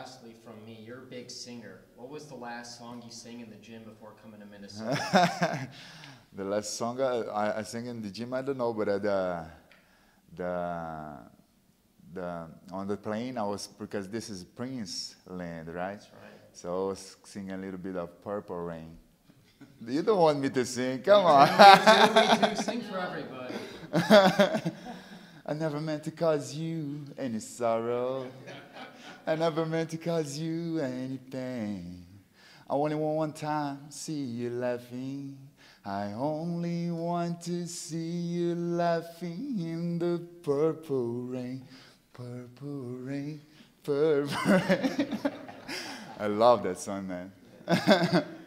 lastly from me, you're a big singer. What was the last song you sang in the gym before coming to Minnesota? The last song I sang in the gym, I don't know, but on the plane I was, because this is Prince land, right? That's right. So I was singing a little bit of Purple Rain. You don't want me to sing, come on. Me too. Sing for everybody. I never meant to cause you any sorrow. I never meant to cause you any pain. I only want one time, see you laughing. I only want to see you laughing in the purple rain. Purple rain, purple rain. I love that song, man.